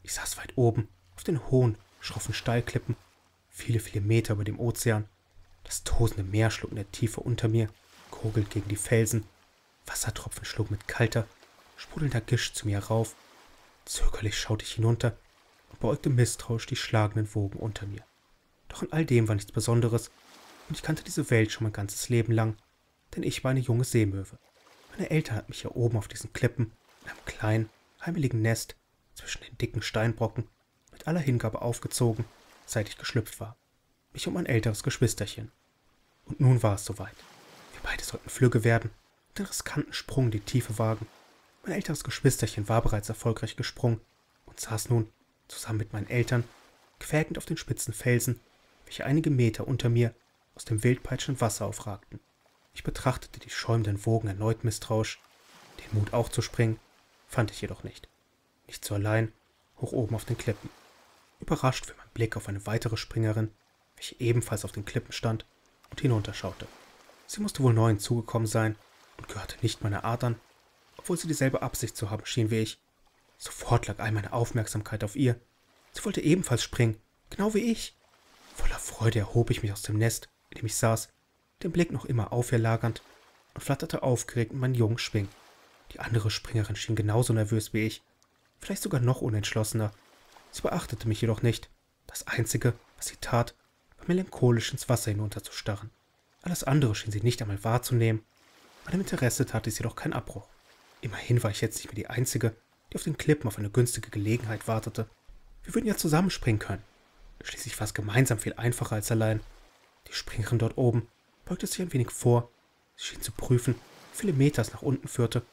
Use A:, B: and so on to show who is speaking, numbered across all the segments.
A: Ich saß weit oben, auf den hohen, schroffen Steilklippen, viele, viele Meter über dem Ozean. Das tosende Meer schlug in der Tiefe unter mir, gurgelt gegen die Felsen. Wassertropfen schlugen mit kalter, sprudelnder Gischt zu mir herauf. Zögerlich schaute ich hinunter und beäugte misstrauisch die schlagenden Wogen unter mir. Doch in all dem war nichts Besonderes, und ich kannte diese Welt schon mein ganzes Leben lang, denn ich war eine junge Seemöwe. Meine Eltern hatten mich hier oben auf diesen Klippen, in einem kleinen, heimeligen Nest, zwischen den dicken Steinbrocken, mit aller Hingabe aufgezogen, seit ich geschlüpft war. Mich um ein älteres Geschwisterchen. Und nun war es soweit. Wir beide sollten flügge werden und den riskanten Sprung in die Tiefe wagen. Mein älteres Geschwisterchen war bereits erfolgreich gesprungen und saß nun, zusammen mit meinen Eltern, quäkend auf den spitzen Felsen, welche einige Meter unter mir aus dem wildpeitschenden Wasser aufragten. Ich betrachtete die schäumenden Wogen erneut misstrauisch. Den Mut aufzuspringen fand ich jedoch nicht. Nicht so allein, hoch oben auf den Klippen. Überrascht fiel mein Blick auf eine weitere Springerin, welche ebenfalls auf den Klippen stand und hinunterschaute. Sie musste wohl neu hinzugekommen sein und gehörte nicht meiner Art an, obwohl sie dieselbe Absicht zu haben schien wie ich. Sofort lag all meine Aufmerksamkeit auf ihr. Sie wollte ebenfalls springen, genau wie ich. Voller Freude erhob ich mich aus dem Nest, in dem ich saß, den Blick noch immer auf ihr lagernd, und flatterte aufgeregt in meinen jungen Schwing. Die andere Springerin schien genauso nervös wie ich, vielleicht sogar noch unentschlossener. Sie beachtete mich jedoch nicht. Das Einzige, was sie tat, war melancholisch ins Wasser hinunterzustarren. Alles andere schien sie nicht einmal wahrzunehmen. Meinem Interesse tat es jedoch keinen Abbruch. Immerhin war ich jetzt nicht mehr die Einzige, die auf den Klippen auf eine günstige Gelegenheit wartete. Wir würden ja zusammenspringen können. Schließlich war es gemeinsam viel einfacher als allein. Die Springerin dort oben beugte sich ein wenig vor. Sie schien zu prüfen, wie viele Meter es nach unten führte.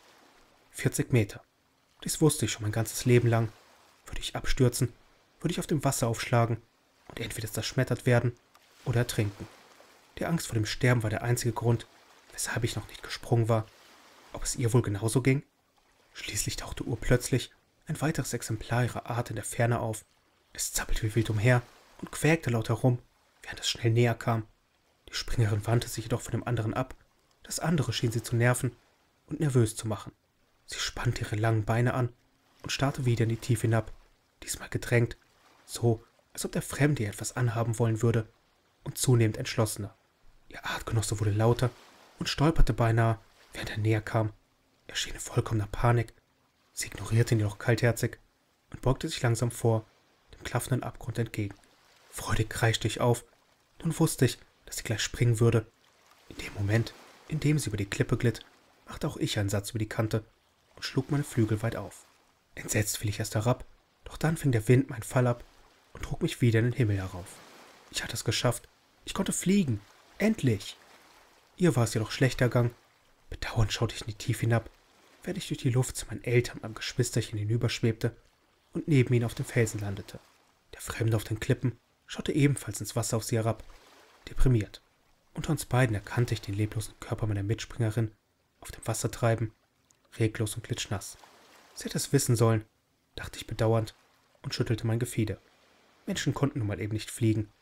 A: 40 Meter. Dies wusste ich schon mein ganzes Leben lang. Würde ich abstürzen, würde ich auf dem Wasser aufschlagen und entweder zerschmettert werden oder ertrinken. Die Angst vor dem Sterben war der einzige Grund, weshalb ich noch nicht gesprungen war. Ob es ihr wohl genauso ging? Schließlich tauchte urplötzlich ein weiteres Exemplar ihrer Art in der Ferne auf. Es zappelte wie wild umher und quäkte laut herum, während es schnell näher kam. Die Springerin wandte sich jedoch von dem anderen ab. Das andere schien sie zu nerven und nervös zu machen. Sie spannte ihre langen Beine an und starrte wieder in die Tiefe hinab, diesmal gedrängt, so als ob der Fremde ihr etwas anhaben wollen würde, und zunehmend entschlossener. Ihr Artgenosse wurde lauter und stolperte beinahe, während er näher kam. Er schien in vollkommener Panik. Sie ignorierte ihn jedoch kaltherzig und beugte sich langsam vor, dem klaffenden Abgrund entgegen. Freudig kreischte ich auf. Nun wusste ich, dass sie gleich springen würde. In dem Moment, in dem sie über die Klippe glitt, machte auch ich einen Satz über die Kante und schlug meine Flügel weit auf. Entsetzt fiel ich erst herab, doch dann fing der Wind meinen Fall ab und trug mich wieder in den Himmel herauf. Ich hatte es geschafft. Ich konnte fliegen. Endlich! Ihr war es jedoch schlechter ergangen. Bedauernd schaute ich in die Tiefe hinab, während ich durch die Luft zu meinen Eltern und meinem Geschwisterchen hinüberschwebte und neben ihnen auf dem Felsen landete. Der Fremde auf den Klippen schaute ebenfalls ins Wasser auf sie herab, deprimiert. Unter uns beiden erkannte ich den leblosen Körper meiner Mitspringerin auf dem Wasser treiben, reglos und klitschnass. Sie hätte es wissen sollen, dachte ich bedauernd und schüttelte mein Gefieder. Menschen konnten nun mal eben nicht fliegen.